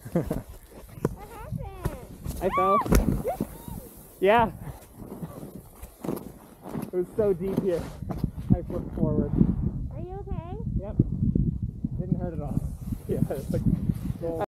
What happened? I fell. Yeah. It was so deep here. I flipped forward. Are you okay? Yep. Didn't hurt at all. Yeah, it's like